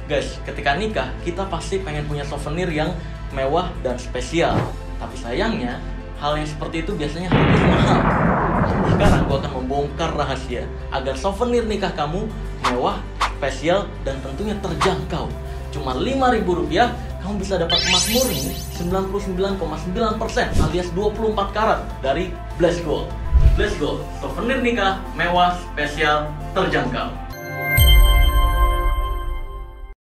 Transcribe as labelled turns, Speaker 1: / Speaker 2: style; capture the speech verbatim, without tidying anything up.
Speaker 1: Guys, ketika nikah, kita pasti pengen punya souvenir yang mewah dan spesial. Tapi sayangnya, hal yang seperti itu biasanya harganya mahal. Sekarang gue akan membongkar rahasia agar souvenir nikah kamu mewah, spesial, dan tentunya terjangkau. Cuma lima ribu rupiah, kamu bisa dapat emas murni sembilan puluh sembilan koma sembilan persen alias dua puluh empat karat dari Blast Gold. Blast Gold, souvenir nikah mewah, spesial, terjangkau.